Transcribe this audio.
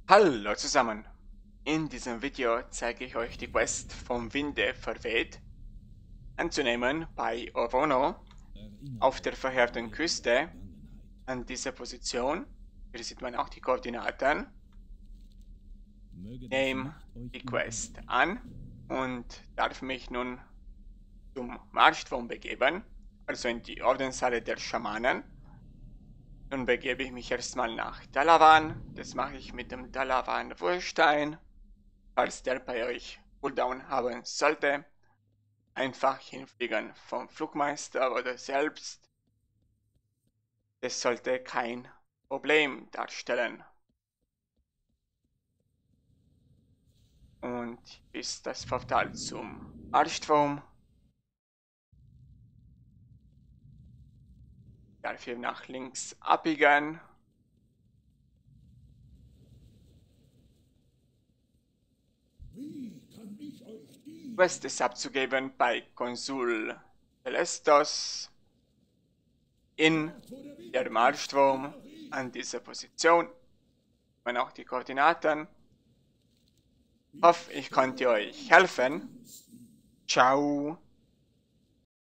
Hallo zusammen! In diesem Video zeige ich euch die Quest vom Winde verweht anzunehmen bei Ovono auf der verheerten Küste an dieser Position. Hier sieht man auch die Koordinaten. Nehme die Quest an und darf mich nun zum Marschturm begeben, also in die Ordenshalle der Schamanen. Nun begebe ich mich erstmal nach Dalavan. Das mache ich mit dem Dalavan Wurstein. Falls der bei euch Cooldown haben sollte, einfach hinfliegen vom Flugmeister oder selbst. Das sollte kein Problem darstellen. Und bis das Portal zum Marschturm. Darf ich nach links abbiegen. Quest ist abzugeben bei Konsul Celestos in der Marschturm an dieser Position. Und auch die Koordinaten. Hoffe, ich konnte euch helfen. Ciao.